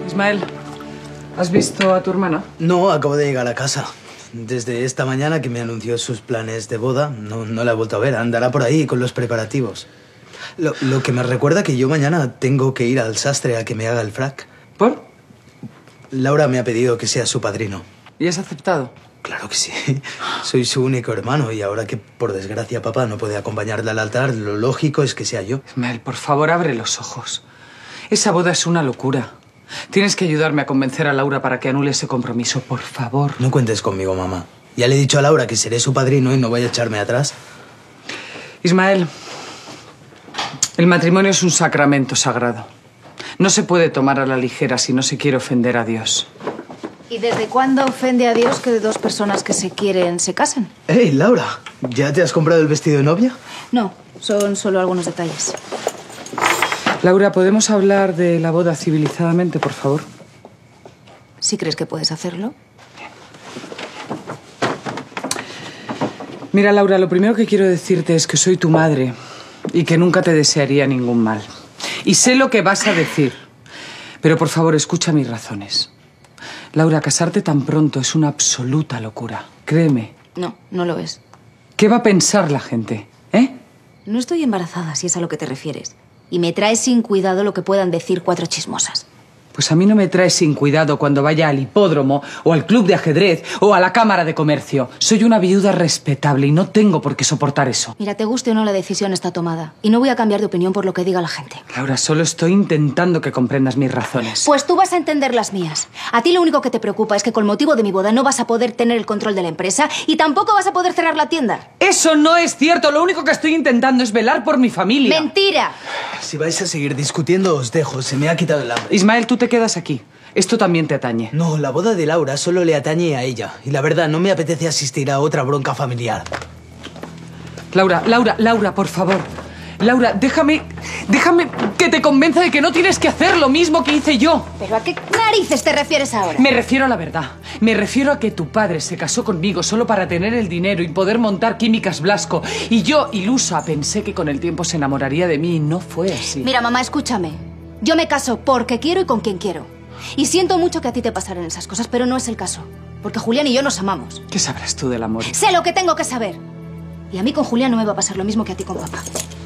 Ismael, ¿has visto a tu hermana? No, acabo de llegar a casa. Desde esta mañana que me anunció sus planes de boda, no la he vuelto a ver. Andará por ahí con los preparativos. Lo que me recuerda que yo mañana tengo que ir al sastre a que me haga el frac. ¿Por? Laura me ha pedido que sea su padrino. ¿Y has aceptado? Claro que sí. Soy su único hermano y ahora que, por desgracia, papá no puede acompañarle al altar, lo lógico es que sea yo. Ismael, por favor, abre los ojos. Esa boda es una locura. Tienes que ayudarme a convencer a Laura para que anule ese compromiso, por favor. No cuentes conmigo, mamá. Ya le he dicho a Laura que seré su padrino y no voy a echarme atrás. Ismael, el matrimonio es un sacramento sagrado. No se puede tomar a la ligera si no se quiere ofender a Dios. ¿Y desde cuándo ofende a Dios que dos personas que se quieren se casen? ¡Hey, Laura! ¿Ya te has comprado el vestido de novia? No, son solo algunos detalles. Laura, ¿podemos hablar de la boda civilizadamente, por favor? ¿Sí crees que puedes hacerlo? Mira, Laura, lo primero que quiero decirte es que soy tu madre y que nunca te desearía ningún mal. Y sé lo que vas a decir, pero por favor, escucha mis razones. Laura, casarte tan pronto es una absoluta locura. Créeme. No, no lo es. ¿Qué va a pensar la gente, No estoy embarazada, si es a lo que te refieres. Y me trae sin cuidado lo que puedan decir cuatro chismosas. Pues a mí no me traes sin cuidado cuando vaya al hipódromo o al club de ajedrez o a la cámara de comercio. Soy una viuda respetable y no tengo por qué soportar eso. Mira, te guste o no, la decisión está tomada. Y no voy a cambiar de opinión por lo que diga la gente. Laura, solo estoy intentando que comprendas mis razones. Pues tú vas a entender las mías. A ti lo único que te preocupa es que con motivo de mi boda no vas a poder tener el control de la empresa y tampoco vas a poder cerrar la tienda. Eso no es cierto. Lo único que estoy intentando es velar por mi familia. ¡Mentira! Si vais a seguir discutiendo, os dejo. Se me ha quitado el hambre. Ismael, tú te quedas aquí. Esto también te atañe. No, la boda de Laura solo le atañe a ella. Y la verdad, no me apetece asistir a otra bronca familiar. Laura, por favor. Laura, déjame que te convenza de que no tienes que hacer lo mismo que hice yo. ¿Pero a qué narices te refieres ahora? Me refiero a la verdad. Me refiero a que tu padre se casó conmigo solo para tener el dinero y poder montar Químicas Blasco. Y yo, ilusa, pensé que con el tiempo se enamoraría de mí y no fue así. Mira, mamá, escúchame. Yo me caso porque quiero y con quien quiero. Y siento mucho que a ti te pasaran esas cosas, pero no es el caso. Porque Julián y yo nos amamos. ¿Qué sabrás tú del amor? Sé lo que tengo que saber. Y a mí con Julián no me va a pasar lo mismo que a ti con papá.